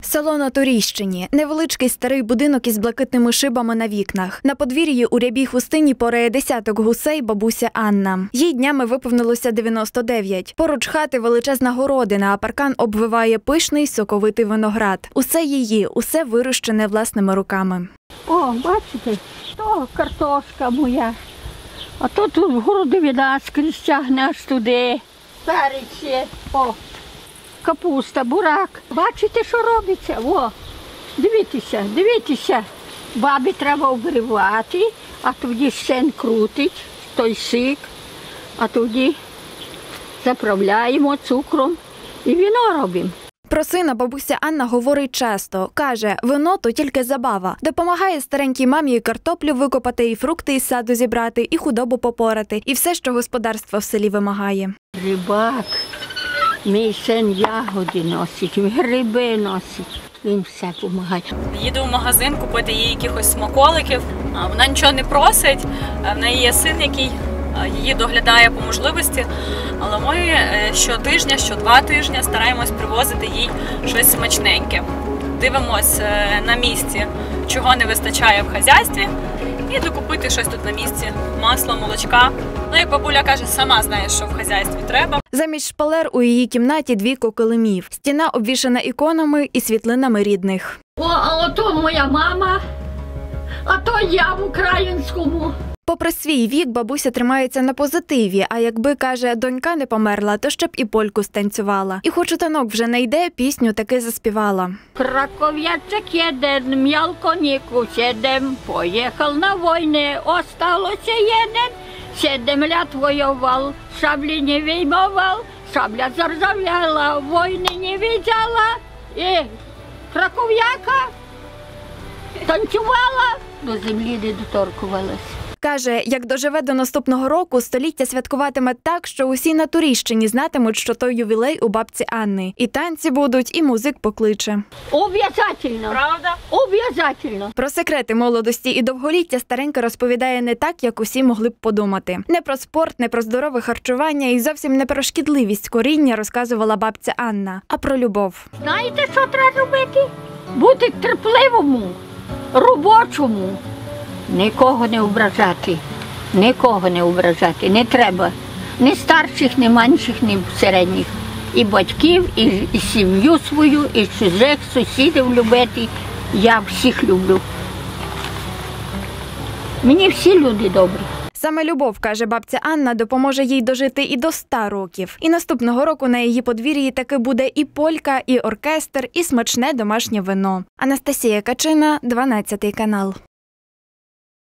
Село на Турійщині. Невеличкий старий будинок із блакитними шибами на вікнах. На подвір'ї у рябій хустині порає десяток гусей бабуся Анна. Їй днями виповнилося 99. Поруч хати величезна городина, а паркан обвиває пишний соковитий виноград. Усе її, усе вирощене власними руками. О, бачите, то картошка моя. А то тут городовина скрізь тягне аж туди. Перець, о, капуста, бурак. Бачите, що робиться? О, дивіться. Бабі треба обривати, а тоді син крутить, той сик, а тоді заправляємо цукром і вино робимо. Про сина бабуся Анна говорить часто. Каже, вино – то тільки забава. Допомагає старенькій мамі і картоплю викопати, і фрукти із саду зібрати, і худобу попорати, і все, що господарство в селі вимагає. Рибак, мій син ягоди носить, гриби носить. Він все допомагає. Їду в магазин купити їй якихось смаколиків. Вона нічого не просить, в неї є син, який її доглядає по можливості, але ми щотижня, що 2 тижні стараємось привозити їй щось смачненьке. Дивимось на місці, чого не вистачає в хазяйстві, і докупити щось тут на місці. Масло, молочка. Ну, як бабуля каже, сама знає, що в хазяйстві треба. Замість шпалер у її кімнаті 2 килимів. Стіна обвішана іконами і світлинами рідних. А ото моя мама, а то я в українському. Попри свій вік, бабуся тримається на позитиві, а якби, каже, донька не померла, то ще б і польку станцювала. І хоч у танок вже не йде, пісню таки заспівала. Краков'ячок один, м'ял коніку 7, поїхав на війни, осталося 1. 7 лет воював, шаблі не виймовав, шабля заржавіла, війни не виділа. І краков'яка танцювала, до землі не доторкувалась. Каже, як доживе до наступного року, століття святкуватиме так, що усі на Турійщині знатимуть, що то ювілей у бабці Анни. І танці будуть, і музик покличе. Обов'язательно. Правда? Обов'язательно. Про секрети молодості і довголіття старенька розповідає не так, як усі могли б подумати. Не про спорт, не про здорове харчування і зовсім не про шкідливість коріння розказувала бабця Анна, а про любов. Знаєте, що треба робити? Бути терпливому, робочому. Нікого не ображати, не треба. Ні старших, ні менших, ні середніх. І батьків, і сім'ю свою, і чужих сусідів любити. Я всіх люблю. Мені всі люди добрі. Саме любов, каже бабця Анна, допоможе їй дожити і до 100 років. І наступного року на її подвір'ї таки буде і полька, і оркестр, і смачне домашнє вино. Анастасія Качина, 12 канал.